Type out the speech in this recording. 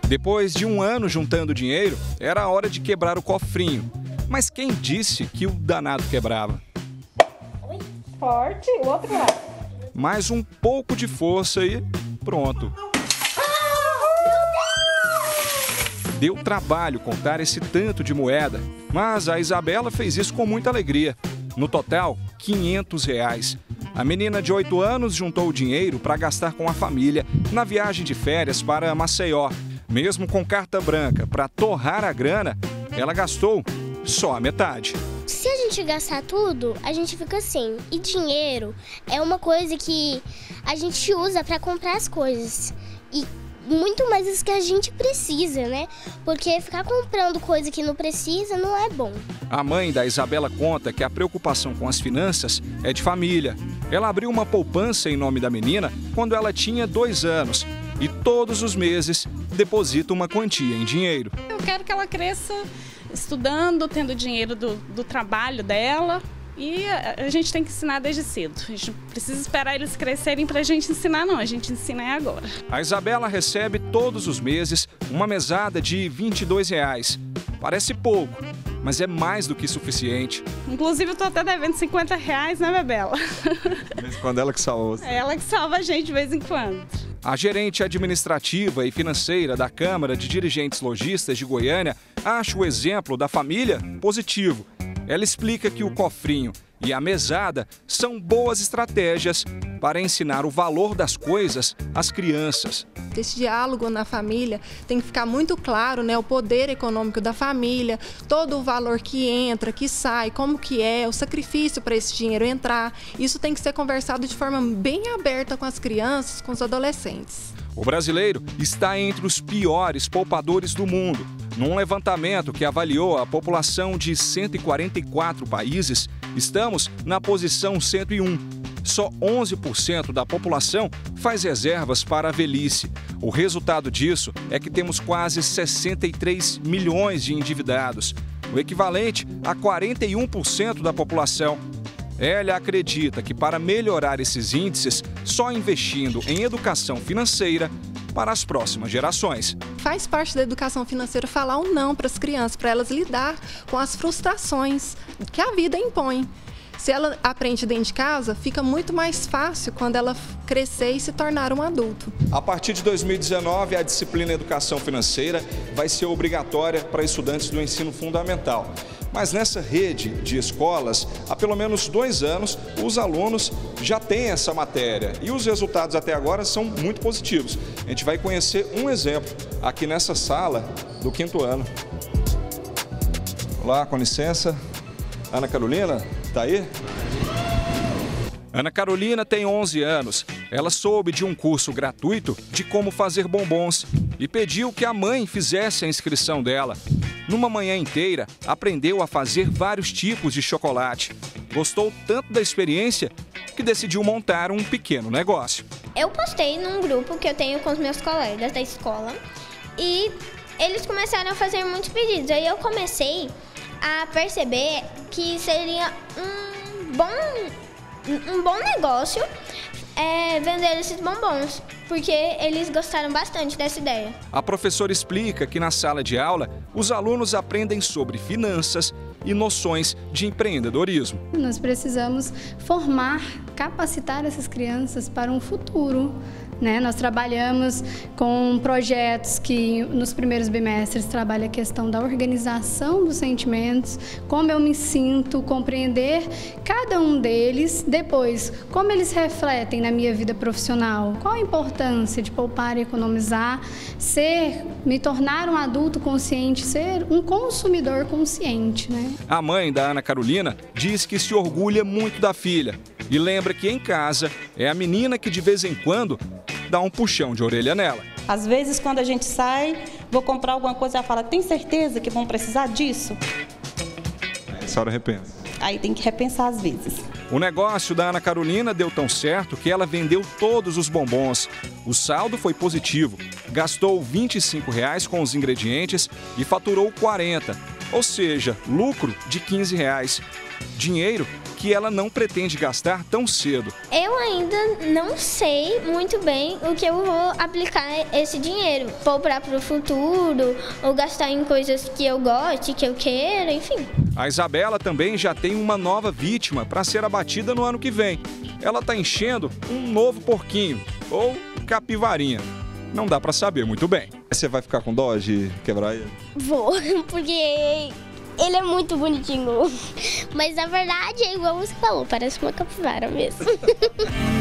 Depois de um ano juntando dinheiro, era a hora de quebrar o cofrinho. Mas quem disse que o danado quebrava? Forte, o outro lado. Mais um pouco de força e pronto. Deu trabalho contar esse tanto de moeda, mas a Isabela fez isso com muita alegria. No total, R$500. A menina de 8 anos juntou o dinheiro para gastar com a família na viagem de férias para Maceió. Mesmo com carta branca para torrar a grana, ela gastou só a metade. Se a gente gastar tudo, a gente fica assim. E dinheiro é uma coisa que a gente usa para comprar as coisas. E muito mais isso que a gente precisa, né? Porque ficar comprando coisa que não precisa não é bom. A mãe da Isabela conta que a preocupação com as finanças é de família. Ela abriu uma poupança em nome da menina quando ela tinha 2 anos. E todos os meses deposita uma quantia em dinheiro. Eu quero que ela cresça estudando, tendo dinheiro do trabalho dela. E a gente tem que ensinar desde cedo. A gente não precisa esperar eles crescerem para a gente ensinar, não. A gente ensina agora. A Isabela recebe todos os meses uma mesada de R$22. Parece pouco, mas é mais do que suficiente. Inclusive, eu estou até devendo R$50, né, Bebela? De vez em quando ela que salva você. É ela que salva a gente de vez em quando. A gerente administrativa e financeira da Câmara de Dirigentes Lojistas de Goiânia acha o exemplo da família positivo. Ela explica que o cofrinho e a mesada são boas estratégias para ensinar o valor das coisas às crianças. Esse diálogo na família tem que ficar muito claro, né? O poder econômico da família, todo o valor que entra, que sai, como que é, o sacrifício para esse dinheiro entrar. Isso tem que ser conversado de forma bem aberta com as crianças, com os adolescentes. O brasileiro está entre os piores poupadores do mundo. Num levantamento que avaliou a população de 144 países, estamos na posição 101. Só 11% da população faz reservas para a velhice. O resultado disso é que temos quase 63 milhões de endividados, o equivalente a 41% da população. Ela acredita que para melhorar esses índices, só investindo em educação financeira para as próximas gerações. Faz parte da educação financeira falar um não para as crianças, para elas lidar com as frustrações que a vida impõe. Se ela aprende dentro de casa, fica muito mais fácil quando ela crescer e se tornar um adulto. A partir de 2019, a disciplina Educação Financeira vai ser obrigatória para estudantes do ensino fundamental. Mas nessa rede de escolas, há pelo menos 2 anos, os alunos já têm essa matéria e os resultados até agora são muito positivos. A gente vai conhecer um exemplo aqui nessa sala do 5º ano. Olá, com licença. Ana Carolina, tá aí? Ana Carolina tem 11 anos. Ela soube de um curso gratuito de como fazer bombons e pediu que a mãe fizesse a inscrição dela. Numa manhã inteira, aprendeu a fazer vários tipos de chocolate. Gostou tanto da experiência que decidiu montar um pequeno negócio. Eu postei num grupo que eu tenho com os meus colegas da escola e eles começaram a fazer muitos pedidos. Aí eu comecei a perceber que seria um bom negócio vender esses bombons, porque eles gostaram bastante dessa ideia. A professora explica que na sala de aula, os alunos aprendem sobre finanças e noções de empreendedorismo. Nós precisamos formar, capacitar essas crianças para um futuro. Nós trabalhamos com projetos que nos primeiros bimestres trabalha a questão da organização dos sentimentos, como eu me sinto, compreender cada um deles, depois como eles refletem na minha vida profissional, qual a importância de poupar e economizar, me tornar um adulto consciente, ser um consumidor consciente. A mãe da Ana Carolina diz que se orgulha muito da filha e lembra que em casa é a menina que de vez em quando dá um puxão de orelha nela. Às vezes, quando a gente sai, vou comprar alguma coisa, ela fala, tem certeza que vão precisar disso? A senhora repensa. Aí tem que repensar às vezes. O negócio da Ana Carolina deu tão certo que ela vendeu todos os bombons. O saldo foi positivo. Gastou R$25 com os ingredientes e faturou 40, ou seja, lucro de R$15. Dinheiro que ela não pretende gastar tão cedo. Eu ainda não sei muito bem o que eu vou aplicar esse dinheiro. Poupar para o futuro, ou gastar em coisas que eu goste, que eu queira, enfim. A Isabela também já tem uma nova vítima para ser abatida no ano que vem. Ela está enchendo um novo porquinho, ou capivarinha. Não dá para saber muito bem. Você vai ficar com dó de quebrar ele? Vou, porque ele é muito bonitinho. Mas na verdade é igual você falou, parece uma capivara mesmo.